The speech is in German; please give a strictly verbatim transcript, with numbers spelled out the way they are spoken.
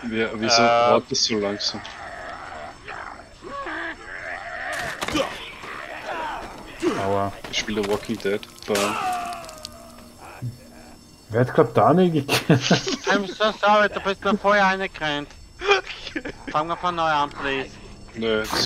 Wer, wieso Äh. haut das so langsam? Aua. Ich spiele Walking Dead. Bam. Wer hat gerade da nicht gekriegt? I'm so sorry, du bist mir vorher eingerannt. Fangen wir von neu an, please. Nö,